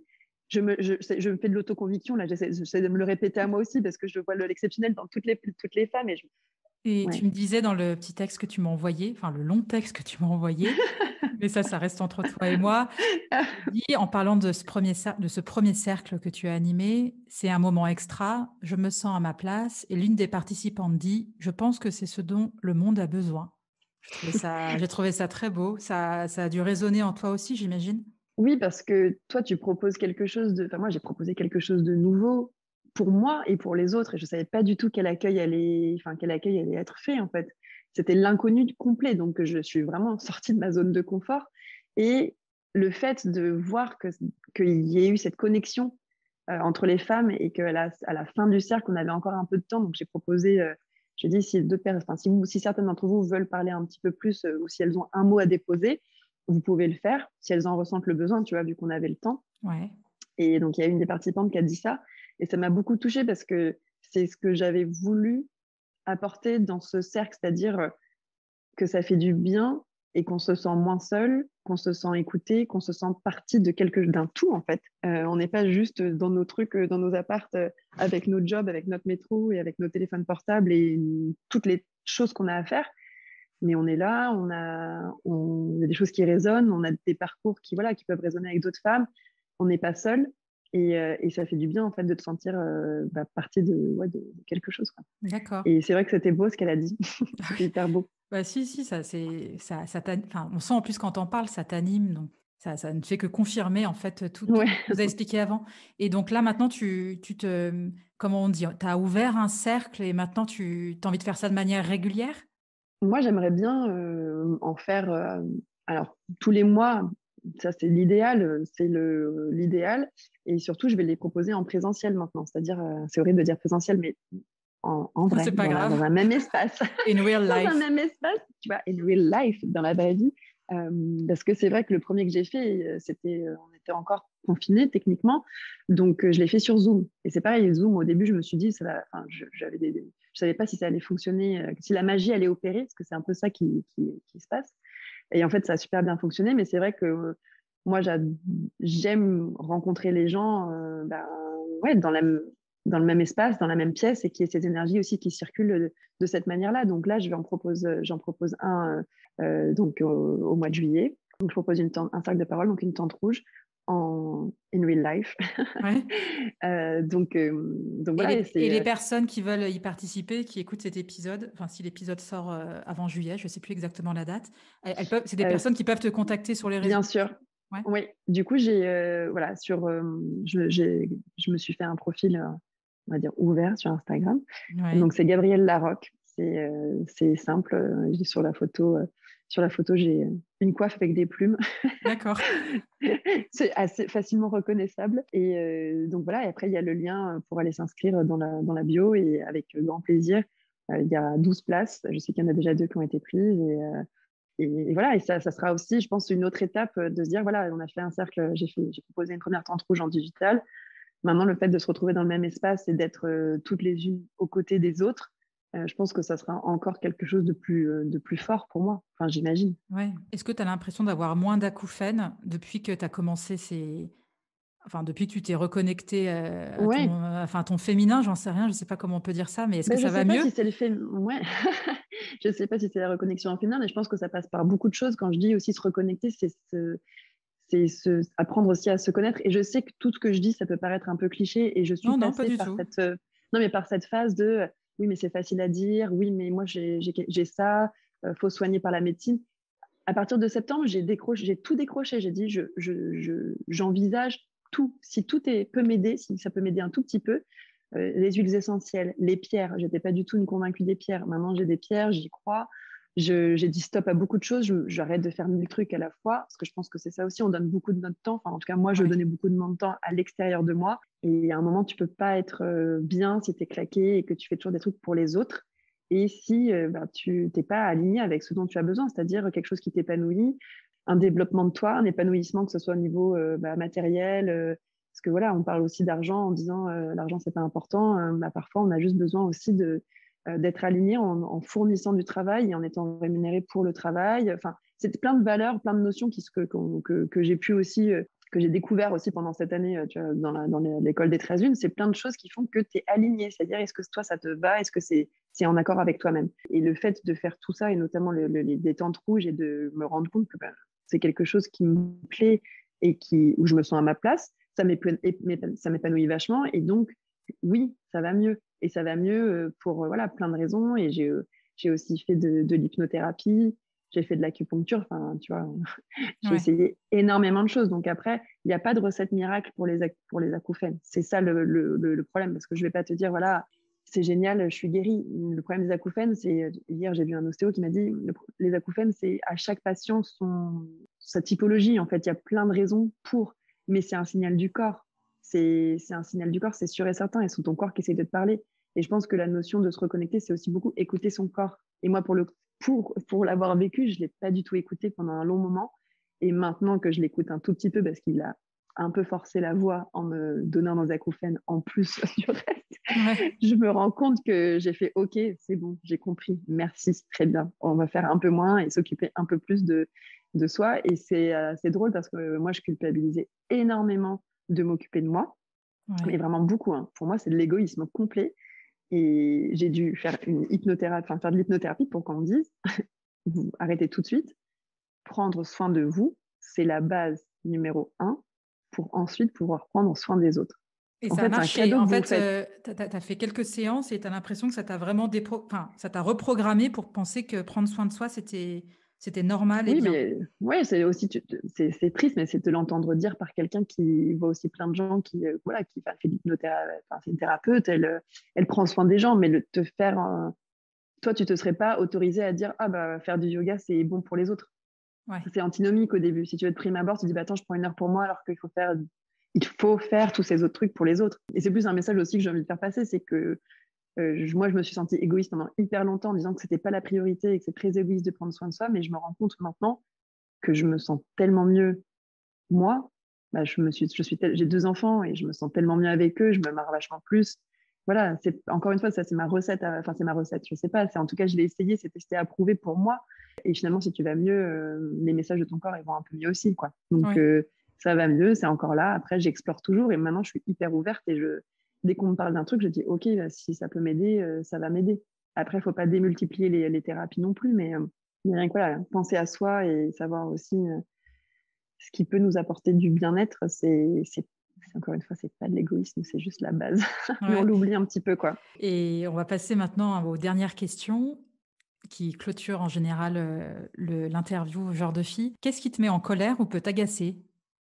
Speaker 2: je me, je, je me fais de l'autoconviction, là, j'essaie, j'essaie de me le répéter à moi aussi parce que je vois l'exceptionnel dans toutes les, toutes les femmes. Et, je...
Speaker 1: et
Speaker 2: ouais.
Speaker 1: tu me disais dans le petit texte que tu m'as envoyé, enfin le long texte que tu m'as envoyé, mais ça, ça reste entre toi et moi. Tu dis, en parlant de ce, premier cer- de ce premier cercle que tu as animé, c'est un moment extra, je me sens à ma place, et l'une des participantes dit, je pense que c'est ce dont le monde a besoin. J'ai trouvé ça, j'ai trouvé ça très beau. Ça, ça a dû résonner en toi aussi, j'imagine.
Speaker 2: Oui, parce que toi, tu proposes quelque chose de. Enfin, moi, j'ai proposé quelque chose de nouveau pour moi et pour les autres, et je ne savais pas du tout quel accueil allait, enfin, quel accueil allait être fait, en fait. C'était l'inconnu complet, donc je suis vraiment sortie de ma zone de confort. Et le fait de voir que, qu'il y ait eu cette connexion euh, entre les femmes et qu'à la, à la fin du cercle, on avait encore un peu de temps, donc j'ai proposé. Euh, j'ai dit, si, deux, enfin, si, vous, si certaines d'entre vous veulent parler un petit peu plus euh, ou si elles ont un mot à déposer, vous pouvez le faire si elles en ressentent le besoin, tu vois, vu qu'on avait le temps.
Speaker 1: Ouais.
Speaker 2: Et donc, il y a une des participantes qui a dit ça. Et ça m'a beaucoup touchée parce que c'est ce que j'avais voulu apporter dans ce cercle, c'est-à-dire que ça fait du bien et qu'on se sent moins seul, qu'on se sent écouté, qu'on se sent partie de quelque, d'un tout, en fait. Euh, on n'est pas juste dans nos trucs, dans nos apparts, avec nos jobs, avec notre métro et avec nos téléphones portables et toutes les choses qu'on a à faire. Mais on est là, on a, on, il y a des choses qui résonnent, on a des parcours qui, voilà, qui peuvent résonner avec d'autres femmes. On n'est pas seul et, euh, et ça fait du bien en fait de te sentir euh, bah, partie de, ouais, de, de quelque chose, quoi.
Speaker 1: D'accord.
Speaker 2: Et c'est vrai que c'était beau ce qu'elle a dit. C'était hyper beau.
Speaker 1: Bah, si, si, ça, c'est, ça, ça t'an- enfin, on sent en plus quand t'en parles, ça t'anime, donc ça, ça ne fait que confirmer en fait tout, tout ce
Speaker 2: Ouais.
Speaker 1: que tu nous as expliqué avant. Et donc là, maintenant, tu, tu te, comment on dit, tu as ouvert un cercle et maintenant tu as envie de faire ça de manière régulière?
Speaker 2: Moi, j'aimerais bien euh, en faire, euh, alors tous les mois, ça c'est l'idéal, c'est le, l'idéal. Et surtout, je vais les proposer en présentiel maintenant. C'est-à-dire, euh, c'est horrible de dire présentiel, mais en, en vrai,
Speaker 1: C'est pas
Speaker 2: dans, la,
Speaker 1: grave.
Speaker 2: dans un même espace.
Speaker 1: In real
Speaker 2: Dans un
Speaker 1: life.
Speaker 2: même espace, tu vois, in real life, dans la vraie vie. Euh, parce que c'est vrai que le premier que j'ai fait, euh, c'était, euh, on était encore confinés techniquement, donc euh, je l'ai fait sur Zoom. Et c'est pareil, Zoom, au début, je me suis dit, ça va, enfin, je, j'avais des, des- je savais pas si ça allait fonctionner, euh, si la magie allait opérer, parce que c'est un peu ça qui, qui, qui se passe. Et en fait, ça a super bien fonctionné, mais c'est vrai que euh, moi, j'aime rencontrer les gens euh, ben, ouais, dans la, dans le même espace, dans la même pièce, et qu'il y ait ces énergies aussi qui circulent de, de cette manière-là. Donc là, je vais en propose, j'en propose un euh, donc au, au mois de juillet. Donc je propose une tente, un cercle de parole, donc une tente rouge en in real life.
Speaker 1: Ouais.
Speaker 2: euh, donc, euh, donc
Speaker 1: Et
Speaker 2: voilà, et
Speaker 1: les, et
Speaker 2: c'est
Speaker 1: les
Speaker 2: euh,
Speaker 1: personnes qui veulent y participer, qui écoutent cet épisode, enfin si l'épisode sort euh, avant juillet, je ne sais plus exactement la date, elles, elles peuvent, c'est des
Speaker 2: euh,
Speaker 1: personnes qui peuvent te contacter sur les réseaux
Speaker 2: bien
Speaker 1: sociaux.
Speaker 2: sûr.
Speaker 1: Ouais.
Speaker 2: Oui, du coup, j'ai euh, voilà sur, euh, je, j'ai, je me suis fait un profil, euh, on va dire ouvert sur Instagram.
Speaker 1: Ouais.
Speaker 2: Donc c'est Gabrielle Larocque. C'est euh, c'est simple. euh, j'ai sur la photo, euh, sur la photo, j'ai une coiffe avec des plumes.
Speaker 1: D'accord.
Speaker 2: C'est assez facilement reconnaissable. Et euh, donc voilà. Et après, il y a le lien pour aller s'inscrire dans la dans la bio et avec grand plaisir. Euh, il y a douze places. Je sais qu'il y en a déjà deux qui ont été prises et euh, et, et voilà, et ça, ça sera aussi, je pense, une autre étape de se dire, voilà, on a fait un cercle, j'ai fait, j'ai proposé une première tente rouge en digital. Maintenant, le fait de se retrouver dans le même espace et d'être euh, toutes les unes aux côtés des autres, euh, je pense que ça sera encore quelque chose de plus, euh, de plus fort pour moi. Enfin, j'imagine.
Speaker 1: Ouais. Est-ce que tu as l'impression d'avoir moins d'acouphènes depuis que tu as commencé ces... Enfin, depuis que tu t'es reconnecté euh, à ton,
Speaker 2: Ouais.
Speaker 1: euh, enfin, à ton féminin, j'en sais rien, je ne sais pas comment on peut dire ça, mais est-ce que
Speaker 2: Ben, je
Speaker 1: ça
Speaker 2: sais
Speaker 1: va
Speaker 2: pas
Speaker 1: mieux?
Speaker 2: si c'est le fait. Ouais. Je sais pas si c'est la reconnexion en féminin, mais je pense que ça passe par beaucoup de choses. Quand je dis aussi se reconnecter, c'est se, c'est se, apprendre aussi à se connaître. Et je sais que tout ce que je dis, ça peut paraître un peu cliché, et je suis
Speaker 1: Non, non, pas
Speaker 2: passée
Speaker 1: du
Speaker 2: par
Speaker 1: tout.
Speaker 2: cette, euh, non, mais par cette phase de, euh, oui, mais c'est facile à dire, oui, mais moi j'ai, j'ai, j'ai ça, euh, faut soigner par la médecine. À partir de septembre, j'ai décroché, j'ai tout décroché. J'ai dit, je, je, je, j'envisage tout. Si tout est, peut m'aider, si ça peut m'aider un tout petit peu, euh, les huiles essentielles, les pierres. J'étais pas du tout une convaincue des pierres. Maintenant, j'ai des pierres, j'y crois. Je, j'ai dit stop à beaucoup de choses. Je, j'arrête de faire mille trucs à la fois parce que je pense que c'est ça aussi. On donne beaucoup de notre temps. Enfin, en tout cas, moi, je
Speaker 1: Ouais.
Speaker 2: donnais beaucoup de mon temps à l'extérieur de moi. Et à un moment, tu peux pas être euh, bien si tu es claqué et que tu fais toujours des trucs pour les autres. Et si euh, bah, tu n'es pas aligné avec ce dont tu as besoin, c'est-à-dire quelque chose qui t'épanouit, un développement de toi, un épanouissement, que ce soit au niveau euh, bah, matériel, euh, parce que voilà, on parle aussi d'argent en disant euh, l'argent c'est pas important. Euh, bah, parfois, on a juste besoin aussi de euh, d'être aligné en, en fournissant du travail et en étant rémunéré pour le travail. Enfin, c'est plein de valeurs, plein de notions qui, que, que, que j'ai pu aussi euh, que j'ai découvert aussi pendant cette année tu vois, dans, la, dans l'école des treize une, c'est plein de choses qui font que tu es aligné. C'est-à-dire, est-ce que toi, ça te va? Est-ce que c'est, c'est en accord avec toi-même? Et le fait de faire tout ça, et notamment le, le, les détentes rouges, et de me rendre compte que ben, c'est quelque chose qui me plaît et qui, où je me sens à ma place, ça m'épanouit vachement. Et donc, oui, ça va mieux. Et ça va mieux pour voilà, plein de raisons. Et j'ai, j'ai aussi fait de, de l'hypnothérapie. J'ai fait de l'acupuncture, enfin, tu vois, j'ai ouais. essayé énormément de choses. Donc après, il n'y a pas de recette miracle pour les, pour les acouphènes. C'est ça le, le, le problème, parce que je ne vais pas te dire, voilà, c'est génial, je suis guérie. Le problème des acouphènes, c'est, hier, j'ai vu un ostéo qui m'a dit, le, les acouphènes, c'est à chaque patient son, sa typologie. En fait, il y a plein de raisons pour, mais c'est un signal du corps. C'est, c'est un signal du corps, c'est sûr et certain, et c'est ton corps qui essaie de te parler. Et je pense que la notion de se reconnecter, c'est aussi beaucoup écouter son corps. Et moi, pour le Pour, pour l'avoir vécu, je ne l'ai pas du tout écouté pendant un long moment. Et maintenant que je l'écoute un tout petit peu, parce qu'il a un peu forcé la voix en me donnant des acouphènes en plus du reste, ouais. je me rends compte que j'ai fait « Ok, c'est bon, j'ai compris, merci, c'est très bien. On va faire un peu moins et s'occuper un peu plus de, de soi. » Et c'est, euh, c'est drôle parce que moi, je culpabilisais énormément de m'occuper de moi, ouais. mais vraiment beaucoup. Hein. Pour moi, c'est de l'égoïsme complet. Et j'ai dû faire une hypnothérapie, enfin faire de l'hypnothérapie pour qu'on me dise vous arrêtez tout de suite, prendre soin de vous, c'est la base numéro un pour ensuite pouvoir prendre soin des autres.
Speaker 1: Et en ça fait, a marché. En fait, euh, tu as fait quelques séances et tu as l'impression que ça t'a vraiment dépro... enfin, ça t'a reprogrammé pour penser que prendre soin de soi, c'était, c'était normal et
Speaker 2: oui,
Speaker 1: bien.
Speaker 2: Mais, ouais, c'est aussi, c'est, c'est triste, mais c'est de l'entendre dire par quelqu'un qui voit aussi plein de gens qui, euh, voilà, qui fait de l'hypnothérapie, enfin, c'est une thérapeute, elle, elle prend soin des gens, mais le, te faire, euh, toi, tu te serais pas autorisé à dire, ah bah, faire du yoga, c'est bon pour les autres. Ouais. C'est antinomique au début. Si tu veux te prime abord, tu dis, bah, attends, je prends une heure pour moi, alors qu'il faut faire, il faut faire tous ces autres trucs pour les autres. Et c'est plus un message aussi que j'ai envie de faire passer, c'est que euh, moi, je me suis sentie égoïste pendant hyper longtemps en disant que c'était pas la priorité et que c'est très égoïste de prendre soin de soi, mais je me rends compte maintenant que je me sens tellement mieux, moi, bah, je me suis, je suis tel, j'ai deux enfants et je me sens tellement mieux avec eux, je me marre vachement plus. Voilà, c'est, encore une fois, ça, c'est ma recette, enfin, c'est ma recette, je sais pas, c'est, en tout cas, je l'ai essayé, c'est testé, approuvé pour moi. Et finalement, si tu vas mieux, euh, les messages de ton corps, ils vont un peu mieux aussi, quoi. Donc, oui. euh, ça va mieux, c'est encore là. Après, j'explore toujours et maintenant, je suis hyper ouverte et je, dès qu'on me parle d'un truc, je dis, OK, bah, si ça peut m'aider, euh, ça va m'aider. Après, il faut pas démultiplier les, les thérapies non plus, mais, euh, mais rien que voilà, penser à soi et savoir aussi euh, ce qui peut nous apporter du bien-être, c'est, c'est encore une fois, c'est pas de l'égoïsme, c'est juste la base. Ouais. Mais on l'oublie un petit peu, quoi.
Speaker 1: Et on va passer maintenant aux dernières questions qui clôturent en général euh, le, l'interview genre de fille. Qu'est-ce qui te met en colère ou peut t'agacer?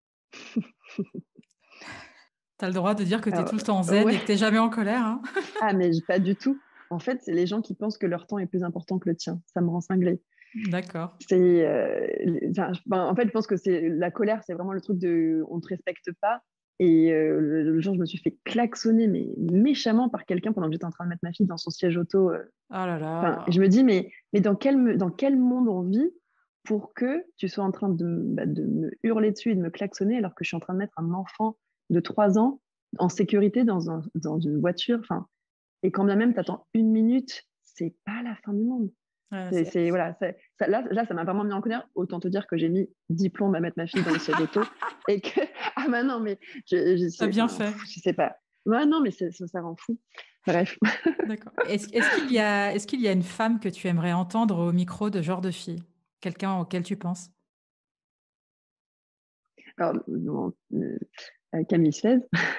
Speaker 1: T'as le droit de dire que tu es tout le temps zen ouais. et que tu n'es jamais en colère. Hein.
Speaker 2: Ah, mais pas du tout. En fait, c'est les gens qui pensent que leur temps est plus important que le tien. Ça me rend cinglée.
Speaker 1: D'accord.
Speaker 2: C'est, euh, ben, en fait, je pense que c'est, la colère, c'est vraiment le truc de on ne te respecte pas. Et euh, le, le jour, je me suis fait klaxonner, mais méchamment par quelqu'un pendant que j'étais en train de mettre ma fille dans son siège auto. Euh.
Speaker 1: Oh là là.
Speaker 2: Enfin, je me dis, mais, mais dans, quel, dans quel monde on vit pour que tu sois en train de, bah, de me hurler dessus et de me klaxonner alors que je suis en train de mettre un enfant de trois ans en sécurité dans, un, dans une voiture. Enfin, et quand bien même tu attends une minute, c'est pas la fin du monde. Ouais, c'est, c'est... C'est, voilà, c'est, ça, là, là, ça m'a vraiment mis en colère. Autant te dire que j'ai mis dix plombs à mettre ma fille dans le siège auto et que ah bah non mais je, je
Speaker 1: t'as bien fait.
Speaker 2: Je sais pas. Ouais, non mais c'est, ça, ça rend fou. Bref.
Speaker 1: D'accord. Est-ce, est-ce qu'il y a, est-ce qu'il y a une femme que tu aimerais entendre au micro de genre de fille, quelqu'un auquel tu penses?
Speaker 2: Alors, bon, euh, Camille Suez.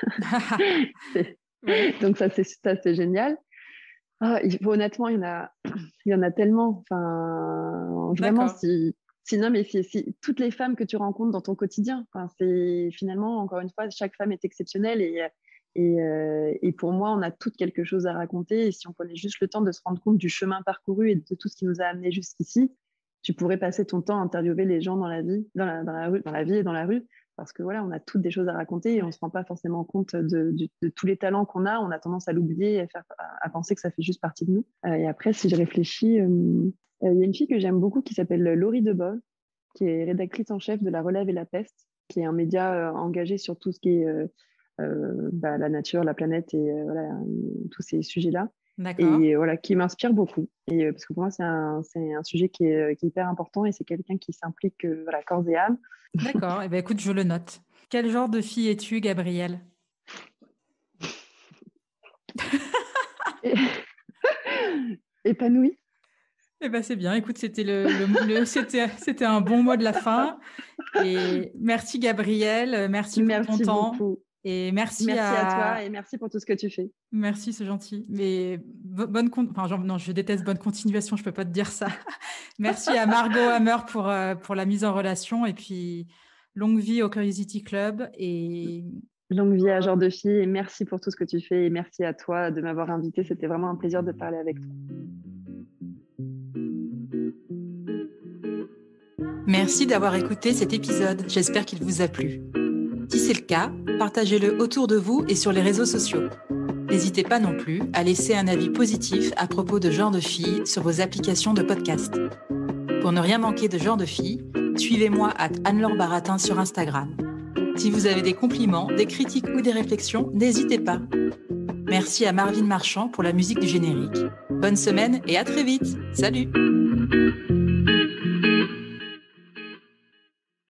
Speaker 2: Ouais. Donc ça c'est ça c'est génial. Ah, il faut, honnêtement, il y en a, il y en a tellement. Enfin, vraiment, si, si, non, mais si, si, toutes les femmes que tu rencontres dans ton quotidien, enfin, c'est finalement, encore une fois, chaque femme est exceptionnelle et, et, euh, et pour moi, on a toutes quelque chose à raconter. Et si on prenait juste le temps de se rendre compte du chemin parcouru et de tout ce qui nous a amené jusqu'ici, tu pourrais passer ton temps à interviewer les gens dans la vie, dans la, dans la rue, dans la vie et dans la rue. Parce que voilà, on a toutes des choses à raconter et on ne se rend pas forcément compte de, de, de tous les talents qu'on a. On a tendance à l'oublier et à, faire, à, à penser que ça fait juste partie de nous. Euh, et après, si je réfléchis, il euh, euh, y a une fille que j'aime beaucoup qui s'appelle Laurie Debove, qui est rédactrice en chef de La Relève et la Peste, qui est un média euh, engagé sur tout ce qui est euh, euh, bah, la nature, la planète et euh, voilà, tous ces sujets-là.
Speaker 1: D'accord.
Speaker 2: et voilà, qui m'inspire beaucoup. Et, euh, parce que pour moi, c'est un, c'est un sujet qui est, qui est hyper important et c'est quelqu'un qui s'implique euh, voilà, corps et âme.
Speaker 1: D'accord. Eh ben, écoute, je le note. Quel genre de fille es-tu, Gabrielle?
Speaker 2: Et- Épanouie.
Speaker 1: Eh ben, c'est bien. Écoute, c'était le, le, le- c'était, c'était un bon mot de la fin. Et merci, Gabrielle. Merci pour ton
Speaker 2: Merci
Speaker 1: temps.
Speaker 2: beaucoup.
Speaker 1: Et merci
Speaker 2: Merci à toi
Speaker 1: à...
Speaker 2: et merci pour tout ce que tu fais.
Speaker 1: Merci, c'est gentil. Mais bo- bonne con- enfin, genre, non, je déteste bonne continuation, je peux pas te dire ça. Merci à Margot Hammer pour, euh, pour la mise en relation et puis longue vie au Curiosity Club. Et
Speaker 2: Longue vie à Genre de Fille et merci pour tout ce que tu fais et merci à toi de m'avoir invité. C'était vraiment un plaisir de parler avec toi.
Speaker 1: merci d'avoir écouté cet épisode. J'espère qu'il vous a plu. Si c'est le cas, partagez-le autour de vous et sur les réseaux sociaux. N'hésitez pas non plus à laisser un avis positif à propos de Genre de Fille sur vos applications de podcast. Pour ne rien manquer de Genre de Fille, suivez-moi à Anne-Laure Baratin sur Instagram. Si vous avez des compliments, des critiques ou des réflexions, n'hésitez pas. Merci à Marvin Marchand pour la musique du générique. Bonne semaine et à très vite. Salut!